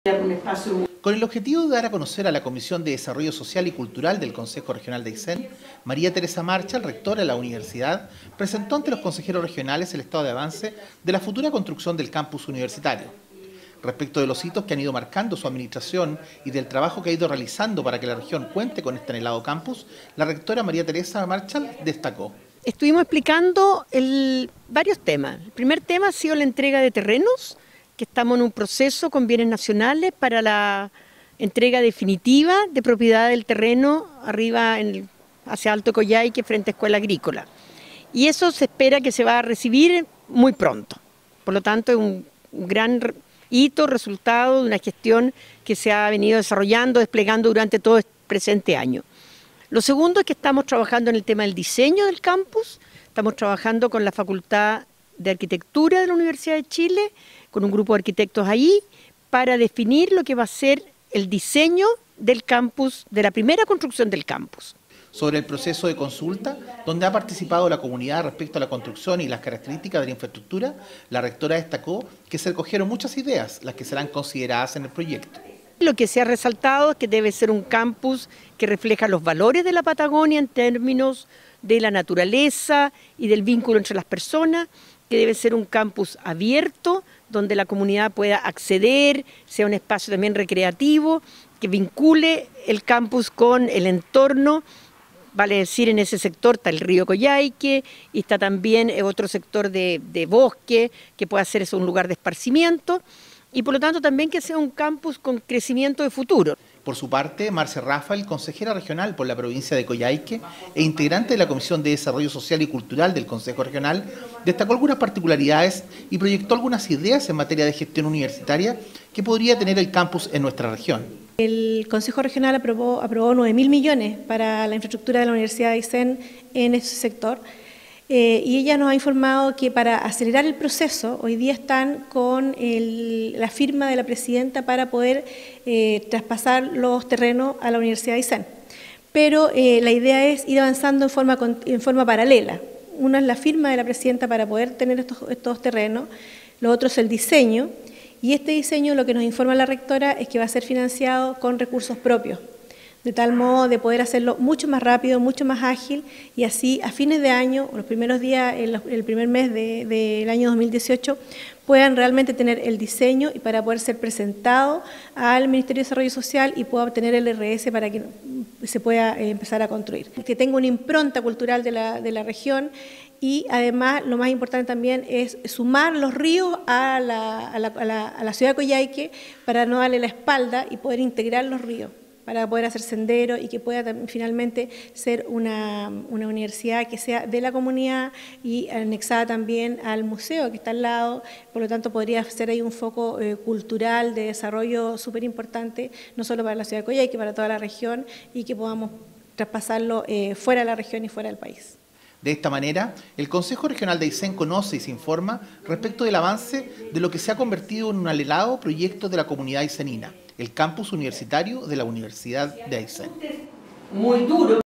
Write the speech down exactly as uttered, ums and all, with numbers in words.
Con el objetivo de dar a conocer a la Comisión de Desarrollo Social y Cultural del Consejo Regional de Aysén, María Teresa Marchal, rectora de la universidad, presentó ante los consejeros regionales el estado de avance de la futura construcción del campus universitario. Respecto de los hitos que han ido marcando su administración y del trabajo que ha ido realizando para que la región cuente con este anhelado campus, la rectora María Teresa Marchal destacó. Estuvimos explicando el, varios temas. El primer tema ha sido la entrega de terrenos, que estamos en un proceso con bienes nacionales para la entrega definitiva de propiedad del terreno arriba en, hacia Alto Coyhaique frente a Escuela Agrícola. Y eso se espera que se va a recibir muy pronto. Por lo tanto, es un, un gran hito, resultado de una gestión que se ha venido desarrollando, desplegando durante todo el presente año. Lo segundo es que estamos trabajando en el tema del diseño del campus, estamos trabajando con la Facultad de Arquitectura de la Universidad de Chile, con un grupo de arquitectos ahí, para definir lo que va a ser el diseño del campus, de la primera construcción del campus. Sobre el proceso de consulta, donde ha participado la comunidad respecto a la construcción y las características de la infraestructura, la rectora destacó que se recogieron muchas ideas, las que serán consideradas en el proyecto. Lo que se ha resaltado es que debe ser un campus que refleja los valores de la Patagonia en términos de la naturaleza y del vínculo entre las personas, que debe ser un campus abierto, donde la comunidad pueda acceder, sea un espacio también recreativo, que vincule el campus con el entorno. Vale decir, en ese sector está el río Coyhaique y está también otro sector de, de bosque, que pueda ser eso un lugar de esparcimiento, y por lo tanto también que sea un campus con crecimiento de futuro. Por su parte, Marce Rafael, consejera regional por la provincia de Coyhaique e integrante de la Comisión de Desarrollo Social y Cultural del Consejo Regional, destacó algunas particularidades y proyectó algunas ideas en materia de gestión universitaria que podría tener el campus en nuestra región. El Consejo Regional aprobó, aprobó nueve mil millones para la infraestructura de la Universidad de Aysén en ese sector. Eh, y ella nos ha informado que para acelerar el proceso, hoy día están con el, la firma de la presidenta para poder eh, traspasar los terrenos a la Universidad de Aysén. Pero eh, la idea es ir avanzando en forma, en forma paralela. Una es la firma de la presidenta para poder tener estos, estos terrenos, lo otro es el diseño, y este diseño, lo que nos informa la rectora, es que va a ser financiado con recursos propios, de tal modo de poder hacerlo mucho más rápido, mucho más ágil, y así a fines de año, los primeros días, el, el primer mes de, del año dos mil dieciocho, puedan realmente tener el diseño y para poder ser presentado al Ministerio de Desarrollo Social y pueda obtener el R S para que se pueda eh, empezar a construir. Que tenga una impronta cultural de la, de la región. Y además, lo más importante también es sumar los ríos a la, a la, a la, a la ciudad de Coyhaique para no darle la espalda y poder integrar los ríos, para poder hacer sendero y que pueda finalmente ser una, una universidad que sea de la comunidad y anexada también al museo que está al lado. Por lo tanto, podría ser ahí un foco eh, cultural de desarrollo súper importante, no solo para la ciudad de Coyhaique, para toda la región, y que podamos traspasarlo eh, fuera de la región y fuera del país. De esta manera, el Consejo Regional de Aysén conoce y se informa respecto del avance de lo que se ha convertido en un anhelado proyecto de la comunidad aysenina, el campus universitario de la Universidad de Aysén. Muy duro.